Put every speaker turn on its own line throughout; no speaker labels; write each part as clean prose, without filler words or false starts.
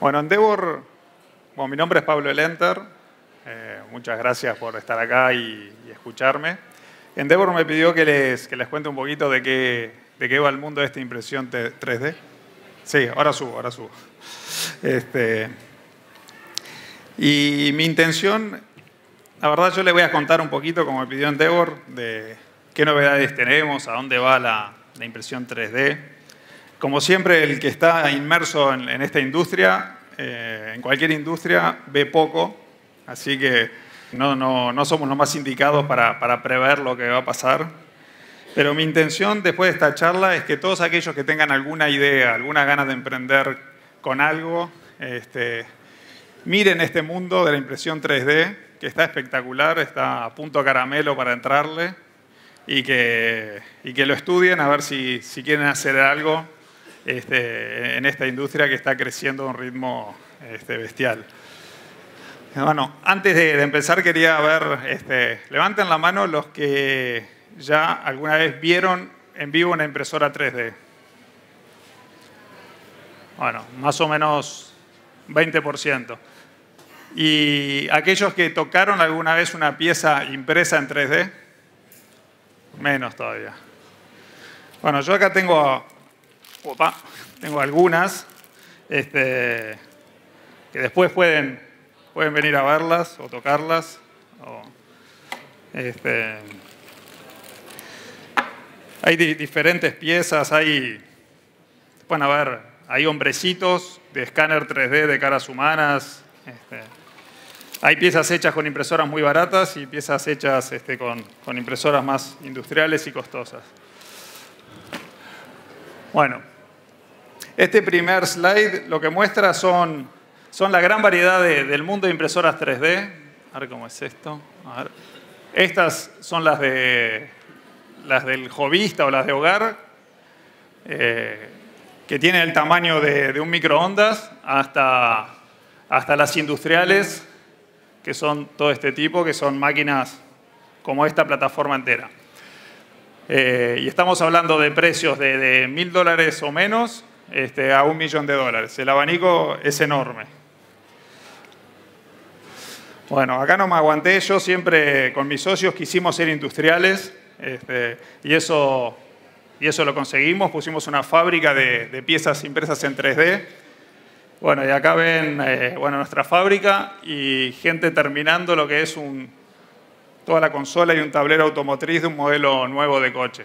Bueno, Endeavor, bueno, mi nombre es Pablo Elenter. Muchas gracias por estar acá y escucharme. Endeavor me pidió que les cuente un poquito de qué va el mundo de esta impresión 3D. Sí, ahora subo. Y mi intención, la verdad yo le voy a contar un poquito, como me pidió Endeavor, de qué novedades tenemos, a dónde va la impresión 3D. Como siempre, el que está inmerso en esta industria, en cualquier industria, ve poco, así que no somos los más indicados para prever lo que va a pasar. Pero mi intención después de esta charla es que todos aquellos que tengan alguna idea, alguna ganas de emprender con algo, miren este mundo de la impresión 3D, que está espectacular, está a punto caramelo para entrarle, y que lo estudien a ver si quieren hacer algo en esta industria que está creciendo a un ritmo bestial. Bueno, antes de empezar quería ver, levanten la mano los que ya alguna vez vieron en vivo una impresora 3D. Bueno, más o menos 20%. ¿Y aquellos que tocaron alguna vez una pieza impresa en 3D? Menos todavía. Bueno, yo acá tengo algunas que después pueden venir a verlas o tocarlas. Hay diferentes piezas, pueden haber, hay hombrecitos de escáner 3D de caras humanas. Hay piezas hechas con impresoras muy baratas y piezas hechas con impresoras más industriales y costosas. Bueno, este primer slide lo que muestra son la gran variedad del mundo de impresoras 3D. A ver cómo es esto. A ver. Estas son las del hobbyista o las de hogar, que tienen el tamaño de un microondas, hasta las industriales, que son todo este tipo, que son máquinas como esta plataforma entera. Y estamos hablando de precios de $1000 o menos a $1.000.000. El abanico es enorme. Bueno, acá no me aguanté. Yo siempre con mis socios quisimos ser industriales y eso lo conseguimos. Pusimos una fábrica de piezas impresas en 3D. Bueno, y acá ven nuestra fábrica y gente terminando lo que es toda la consola y un tablero automotriz de un modelo nuevo de coche.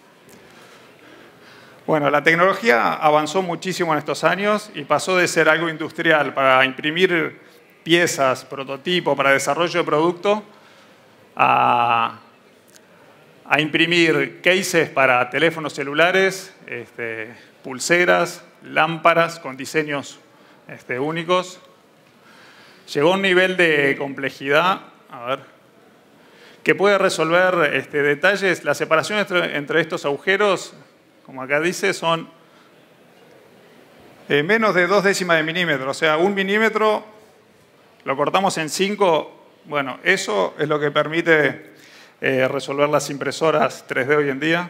Bueno, la tecnología avanzó muchísimo en estos años y pasó de ser algo industrial para imprimir piezas, prototipos, para desarrollo de producto, a imprimir cases para teléfonos celulares, pulseras, lámparas con diseños únicos. Llegó a un nivel de complejidad, que puede resolver detalles. La separación entre estos agujeros, como acá dice, son menos de 0,2 de milímetro. O sea, 1 milímetro lo cortamos en 5. Bueno, eso es lo que permite resolver las impresoras 3D hoy en día.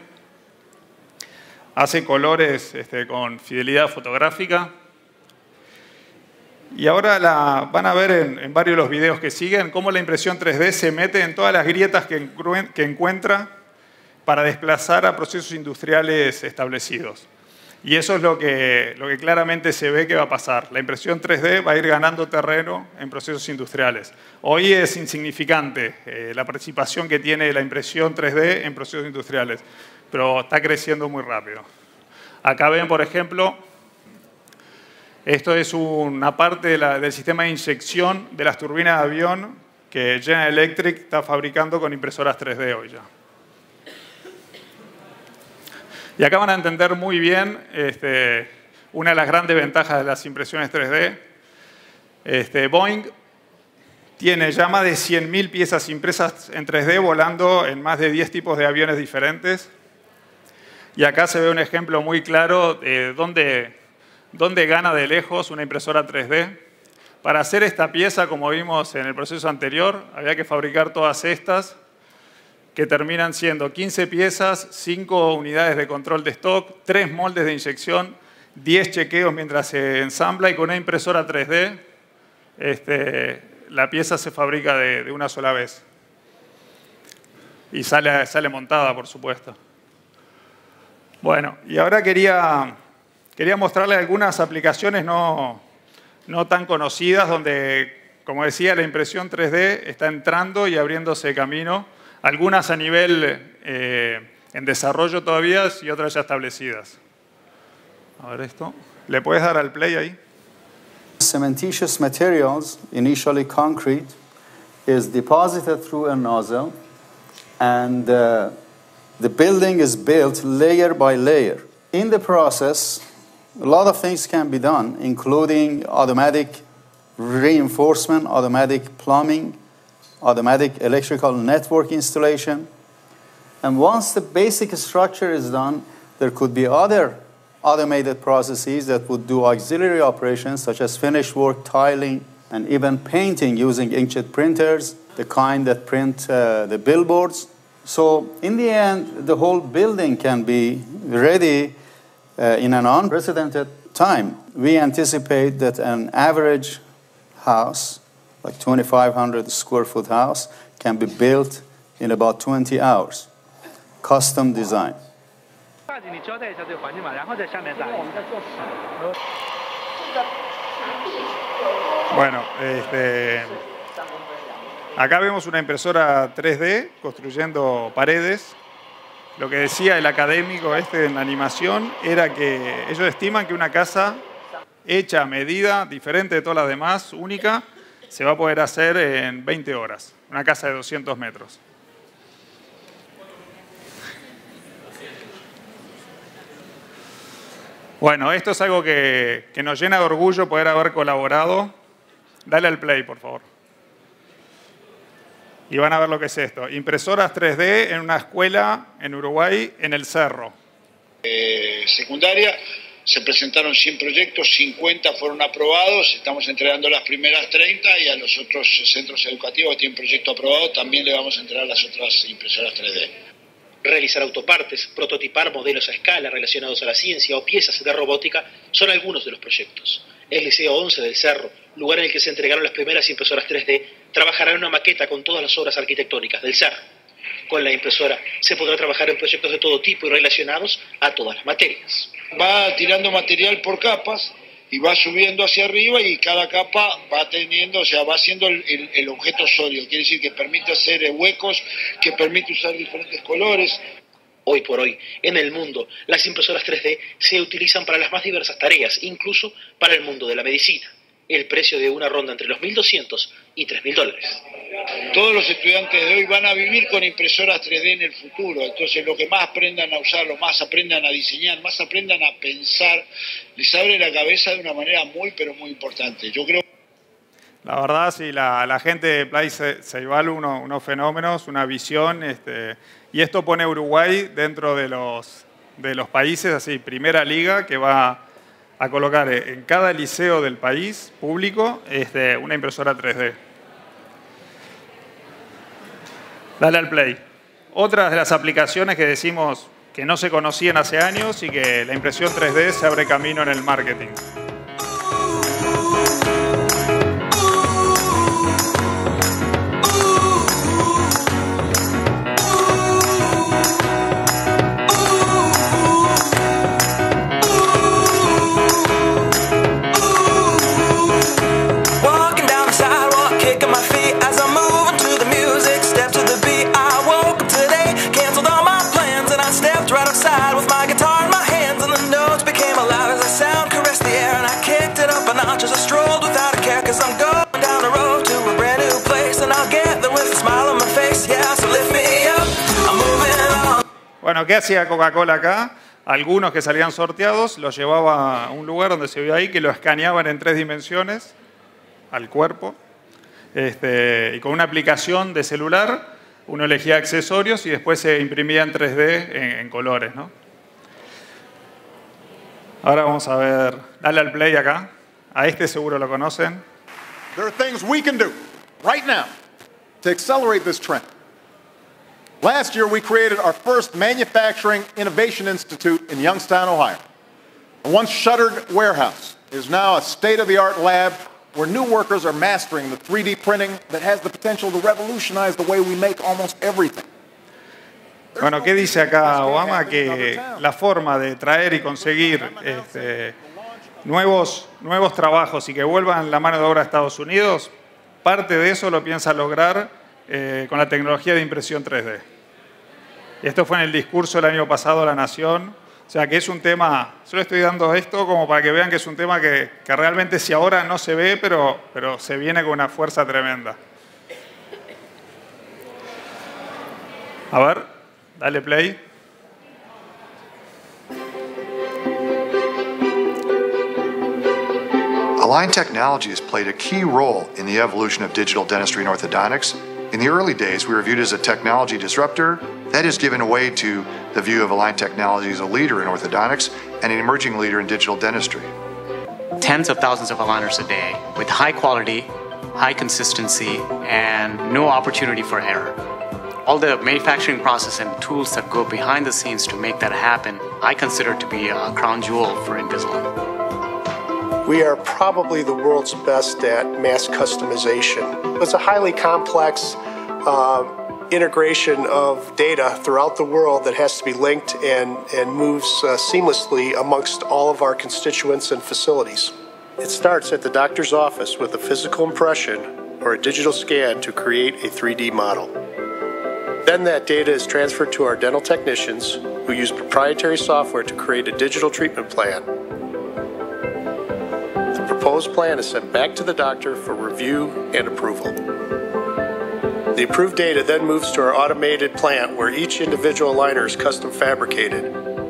Hace colores con fidelidad fotográfica. Y ahora van a ver en varios de los videos que siguen cómo la impresión 3D se mete en todas las grietas que encuentra para desplazar a procesos industriales establecidos. Y eso es lo que claramente se ve que va a pasar. La impresión 3D va a ir ganando terreno en procesos industriales. Hoy es insignificante la participación que tiene la impresión 3D en procesos industriales, pero está creciendo muy rápido. Acá ven, por ejemplo, esto es una parte del sistema de inyección de las turbinas de avión que General Electric está fabricando con impresoras 3D hoy ya. Y acá van a entender muy bien una de las grandes ventajas de las impresiones 3D. Boeing tiene ya más de 100.000 piezas impresas en 3D volando en más de 10 tipos de aviones diferentes. Y acá se ve un ejemplo muy claro de dónde gana de lejos una impresora 3D. Para hacer esta pieza, como vimos en el proceso anterior, había que fabricar todas estas, que terminan siendo 15 piezas, 5 unidades de control de stock, 3 moldes de inyección 10 chequeos mientras se ensambla y con una impresora 3D la pieza se fabrica de una sola vez. Y sale montada, por supuesto. Bueno, y ahora quería mostrarles algunas aplicaciones no tan conocidas donde, como decía, la impresión 3D está entrando y abriéndose camino. Algunas a nivel en desarrollo todavía y otras ya establecidas. A ver esto. ¿Le puedes dar al play ahí?
Cementitious materials, initially concrete, is deposited through a nozzle, and the building is built layer by layer. In the process, a lot of things can be done, including automatic reinforcement, automatic plumbing, automatic electrical network installation. And once the basic structure is done, there could be other automated processes that would do auxiliary operations such as finish work, tiling, and even painting using inkjet printers, the kind that print the billboards. So in the end, the whole building can be ready in an unprecedented time. We anticipate that an average house, like 2,500 square foot house, can be built in about 20 hours. Custom design.
Bueno, acá vemos una impresora 3D construyendo paredes. Lo que decía el académico en la animación era que ellos estiman que una casa hecha a medida, diferente de todas las demás, única, se va a poder hacer en 20 horas. Una casa de 200 metros. Bueno, esto es algo que nos llena de orgullo poder haber colaborado. Dale al play, por favor. Y van a ver lo que es esto. Impresoras 3D en una escuela en Uruguay, en el Cerro.
Secundaria, se presentaron 100 proyectos, 50 fueron aprobados, estamos entregando las primeras 30 y a los otros centros educativos que tienen proyecto aprobado también le vamos a entregar las otras impresoras 3D.
Realizar autopartes, prototipar modelos a escala relacionados a la ciencia o piezas de robótica son algunos de los proyectos. El Liceo 11 del Cerro, lugar en el que se entregaron las primeras impresoras 3D, trabajará en una maqueta con todas las obras arquitectónicas del Cerro. Con la impresora se podrá trabajar en proyectos de todo tipo y relacionados a todas las materias.
Va tirando material por capas y va subiendo hacia arriba y cada capa va teniendo, o sea, va haciendo el objeto sólido. Quiere decir que permite hacer huecos, que permite usar diferentes colores.
Hoy por hoy, en el mundo, las impresoras 3D se utilizan para las más diversas tareas, incluso para el mundo de la medicina. El precio de una ronda entre los $1.200 y $3.000.
Todos los estudiantes de hoy van a vivir con impresoras 3D en el futuro. Entonces, lo que más aprendan a usarlo, más aprendan a diseñar, más aprendan a pensar, les abre la cabeza de una manera muy, pero muy importante. Yo creo.
La verdad, sí, la gente de Play Ceibal, unos fenómenos, una visión. Y esto pone a Uruguay dentro de los países, así, primera liga, que va a colocar en cada liceo del país público una impresora 3D. Dale al play. Otras de las aplicaciones que decimos que no se conocían hace años y que la impresión 3D se abre camino en el marketing. Bueno, ¿qué hacía Coca-Cola acá? Algunos que salían sorteados los llevaba a un lugar donde se vio ahí que lo escaneaban en 3 dimensiones al cuerpo y con una aplicación de celular uno elegía accesorios y después se imprimía en 3D en colores, ¿no? Ahora vamos a ver, dale al play acá. A seguro lo conocen.
There are things we can do right now to accelerate this trend. Last year, we created our first Manufacturing Innovation Institute in Youngstown, Ohio. A once shuttered warehouse is now a state-of-the-art lab where new workers are mastering the 3D printing that has the potential to revolutionize the way we make almost everything.
Bueno, ¿qué dice acá Obama? Que la forma de traer y conseguir nuevos trabajos y que vuelvan la mano de obra a Estados Unidos, parte de eso lo piensa lograr con la tecnología de impresión 3D. Y esto fue en el discurso del año pasado a la Nación. O sea, que es un tema, yo le estoy dando esto como para que vean que es un tema que realmente si ahora no se ve, pero se viene con una fuerza tremenda. A ver, dale play.
Align Technology has played a key role in the evolution of digital dentistry and orthodontics. In the early days, we were viewed as a technology disruptor. That has given way to the view of Align Technology as a leader in orthodontics and an emerging leader in digital dentistry.
Tens of thousands of aligners a day with high quality, high consistency, and no opportunity for error. All the manufacturing process and tools that go behind the scenes to make that happen, I consider to be a crown jewel for Invisalign.
We are probably the world's best at mass customization. It's a highly complex integration of data throughout the world that has to be linked and moves seamlessly amongst all of our constituents and facilities. It starts at the doctor's office with a physical impression or a digital scan to create a 3D model. Then that data is transferred to our dental technicians who use proprietary software to create a digital treatment plan. The proposed plan is sent back to the doctor for review and approval. The approved data then moves to our automated plant where each individual aligner is custom fabricated.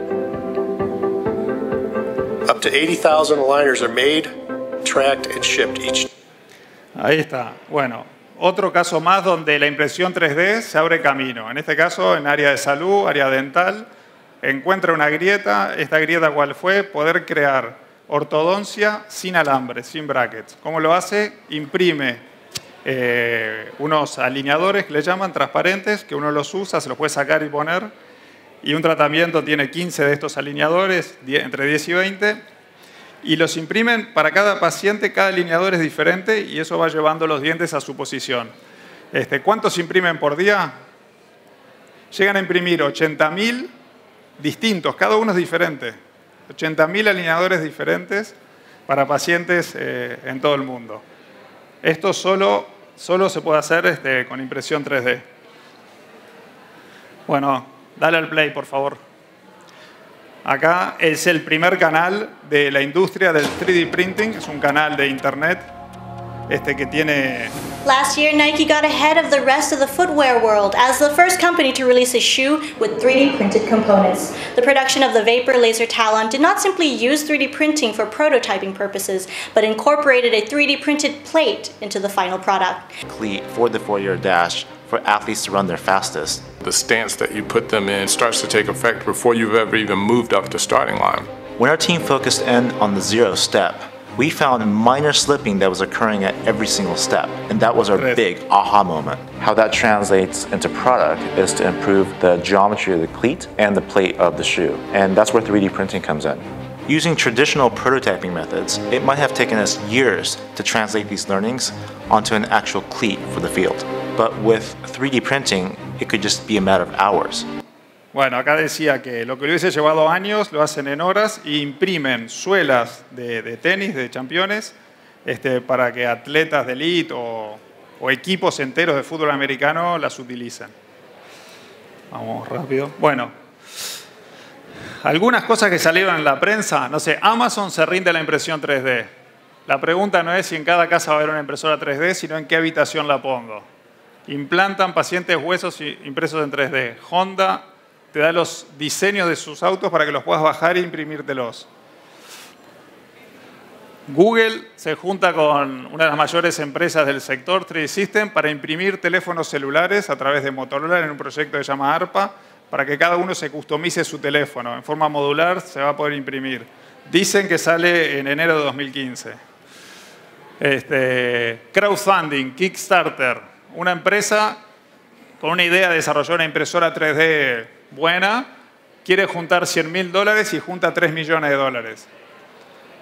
Up to 80,000 aligners are made, tracked, and shipped each.
Ahí está. Bueno, otro caso más donde la impresión 3D se abre camino. En este caso, en área de salud, área dental, encuentra una grieta. Esta grieta, ¿cuál fue? Poder crear ortodoncia sin alambre, sin brackets. ¿Cómo lo hace? Imprime unos alineadores que le llaman transparentes, que uno los usa, se los puede sacar y poner, y un tratamiento tiene 15 de estos alineadores, entre 10 y 20, y los imprimen para cada paciente, cada alineador es diferente, y eso va llevando los dientes a su posición. ¿Cuántos imprimen por día? Llegan a imprimir 80.000 distintos, cada uno es diferente, 80.000 alineadores diferentes para pacientes en todo el mundo. Esto solo se puede hacer con impresión 3D. Bueno, dale al play, por favor. Acá es el primer canal de la industria del 3D printing. Es un canal de internet que tiene...
Last year, Nike got ahead of the rest of the footwear world as the first company to release a shoe with 3D printed components. The production of the Vapor Laser Talon did not simply use 3D printing for prototyping purposes, but incorporated a 3D printed plate into the final product.
Cleat for the 4-year dash for athletes to run their fastest.
The stance that you put them in starts to take effect before you've ever even moved up the starting line.
When our team focused in on the 0 step, we found minor slipping that was occurring at every single step, and that was our big aha moment. How that translates into product is to improve the geometry of the cleat and the plate of the shoe, and that's where 3D printing comes in. Using traditional prototyping methods, it might have taken us years to translate these learnings onto an actual cleat for the field. But with 3D printing, it could just be a matter of hours.
Bueno, acá decía que lo que le hubiese llevado años lo hacen en horas e imprimen suelas de tenis, de championes, para que atletas de elite o equipos enteros de fútbol americano las utilicen. Vamos rápido. Bueno, algunas cosas que salieron en la prensa. No sé, Amazon se rinde a la impresión 3D. La pregunta no es si en cada casa va a haber una impresora 3D, sino en qué habitación la pongo. Implantan pacientes huesos impresos en 3D. Honda te da los diseños de sus autos para que los puedas bajar e imprimírtelos. Google se junta con una de las mayores empresas del sector, 3D System, para imprimir teléfonos celulares a través de Motorola en un proyecto que se llama ARPA, para que cada uno se customice su teléfono. En forma modular se va a poder imprimir. Dicen que sale en enero de 2015. Crowdfunding, Kickstarter, una empresa con una idea de desarrollar una impresora 3D buena, quiere juntar $100.000 y junta $3 millones.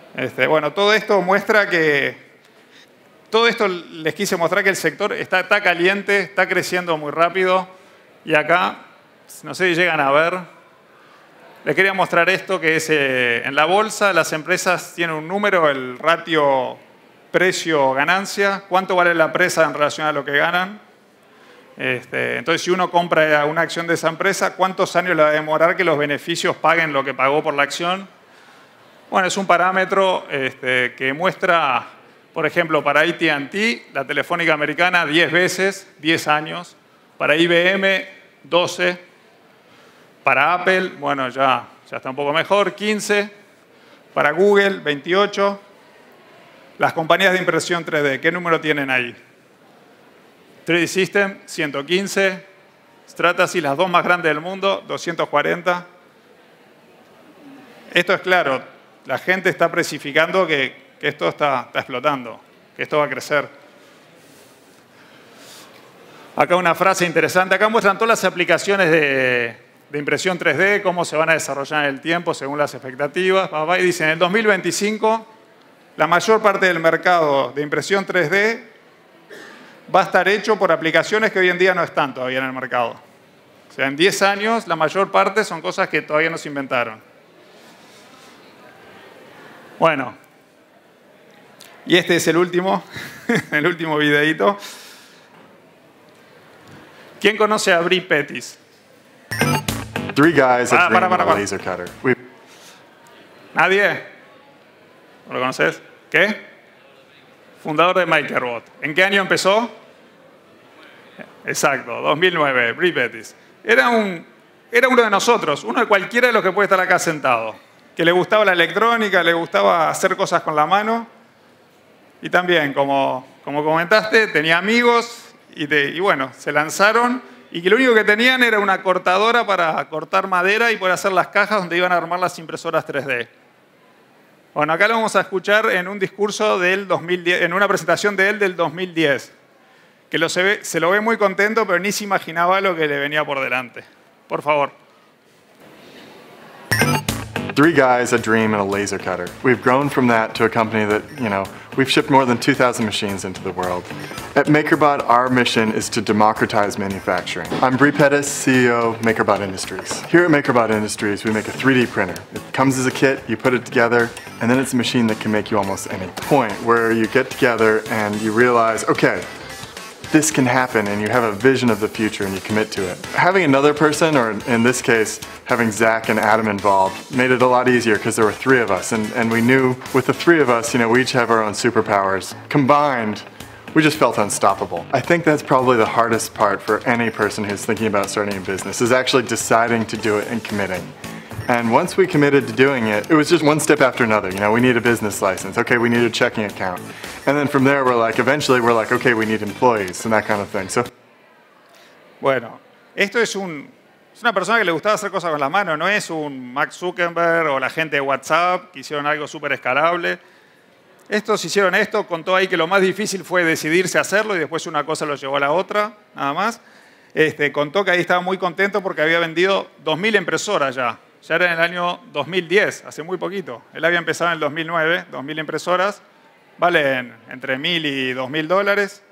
Bueno, todo esto muestra que... Todo esto les quise mostrar que el sector está caliente, está creciendo muy rápido. Y acá, no sé si llegan a ver, les quería mostrar esto que es en la bolsa las empresas tienen un número, el ratio precio-ganancia, cuánto vale la empresa en relación a lo que ganan. Entonces, si uno compra una acción de esa empresa, ¿cuántos años le va a demorar que los beneficios paguen lo que pagó por la acción? Bueno, es un parámetro que muestra, por ejemplo, para AT&T, la Telefónica Americana, 10 veces, 10 años. Para IBM, 12. Para Apple, bueno, ya está un poco mejor, 15. Para Google, 28. Las compañías de impresión 3D, ¿qué número tienen ahí? 3D System, 115. Stratasys, las dos más grandes del mundo, 240. Esto es claro, la gente está precificando que esto está explotando, que esto va a crecer. Acá una frase interesante. Acá muestran todas las aplicaciones de impresión 3D, cómo se van a desarrollar en el tiempo según las expectativas. Y dicen, en el 2025, la mayor parte del mercado de impresión 3D va a estar hecho por aplicaciones que hoy en día no están todavía en el mercado. O sea, en 10 años, la mayor parte son cosas que todavía no se inventaron. Bueno, y este es el último videíto. ¿Quién conoce a Brie Pettis?
Three guys that dream of a laser cutter.
¿Nadie? ¿No lo conoces? ¿Qué? Fundador de MakerBot. ¿En qué año empezó? Exacto, 2009, Brie Pettis. Era uno de nosotros, uno de cualquiera de los que puede estar acá sentado, que le gustaba la electrónica, le gustaba hacer cosas con la mano y también, como comentaste, tenía amigos. Y bueno, se lanzaron y que lo único que tenían era una cortadora para cortar madera y poder hacer las cajas donde iban a armar las impresoras 3D. Bueno, acá lo vamos a escuchar en un discurso del 2010, en una presentación de él del 2010, que se lo ve muy contento, pero ni se imaginaba lo que le venía por delante. Por favor.
Three guys, a dream, and a laser cutter. We've grown from that to a company that, we've shipped more than 2,000 machines into the world. At MakerBot, our mission is to democratize manufacturing. I'm Brie Pettis, CEO of MakerBot Industries. Here at MakerBot Industries, we make a 3D printer. It comes as a kit, you put it together, and then it's a machine that can make you almost any point where you get together and you realize, okay, this can happen, and you have a vision of the future and you commit to it. Having another person, or in this case, having Zach and Adam involved, made it a lot easier because there were three of us, and we knew with the three of us, we each have our own superpowers. Combined, we just felt unstoppable. I think that's probably the hardest part for any person who's thinking about starting a business, is actually deciding to do it and committing. And once we committed to doing it, it was just one step after another. We need a business license. Okay, we need a checking account. And then from there, eventually we're like, okay, we need employees and that kind of thing.
Bueno, esto es una persona que le gustaba hacer cosas con las manos. No es un Mark Zuckerberg o la gente de WhatsApp que hicieron algo súper escalable. Estos hicieron esto, contó ahí que lo más difícil fue decidirse a hacerlo y después una cosa lo llevó a la otra, nada más. Contó que ahí estaba muy contento porque había vendido 2.000 impresoras ya. Ya era en el año 2010, hace muy poquito. Él había empezado en el 2009, 2.000 impresoras, valen entre $1.000 y $2.000.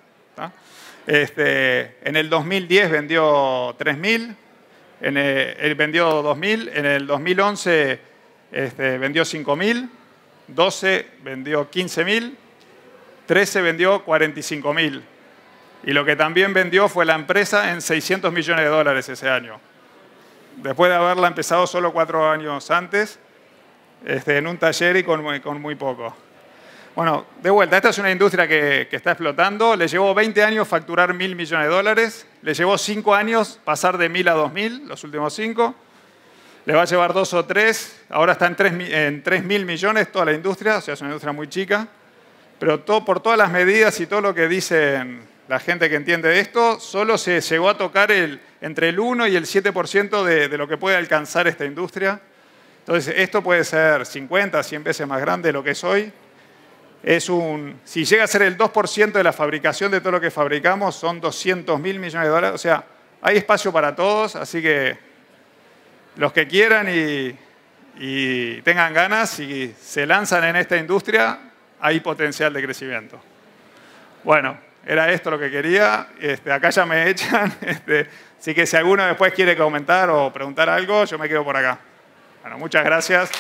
En el 2010 vendió 3.000, él vendió 2.000, en el 2011 vendió 5.000, 12 vendió 15.000, 13 vendió 45.000. Y lo que también vendió fue la empresa en $600 millones ese año. Después de haberla empezado solo 4 años antes, en un taller y con muy poco. Bueno, de vuelta, esta es una industria que está explotando. Le llevó 20 años facturar $1.000 millones. Le llevó 5 años pasar de 1.000 a 2.000, los últimos 5. Le va a llevar 2 o 3. Ahora está en 3.000 millones toda la industria, o sea, es una industria muy chica. Pero por todas las medidas y todo lo que dicen la gente que entiende de esto, solo se llegó a tocar entre el 1 y el 7% de lo que puede alcanzar esta industria. Entonces, esto puede ser 50, 100 veces más grande de lo que es hoy. Si llega a ser el 2% de la fabricación de todo lo que fabricamos, son $200.000 millones. O sea, hay espacio para todos, así que los que quieran y y tengan ganas y se lanzan en esta industria, hay potencial de crecimiento. Bueno, era esto lo que quería. Acá ya me echan. Así que si alguno después quiere comentar o preguntar algo, yo me quedo por acá. Bueno, muchas gracias.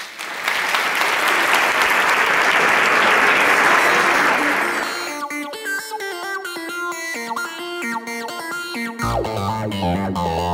Yeah.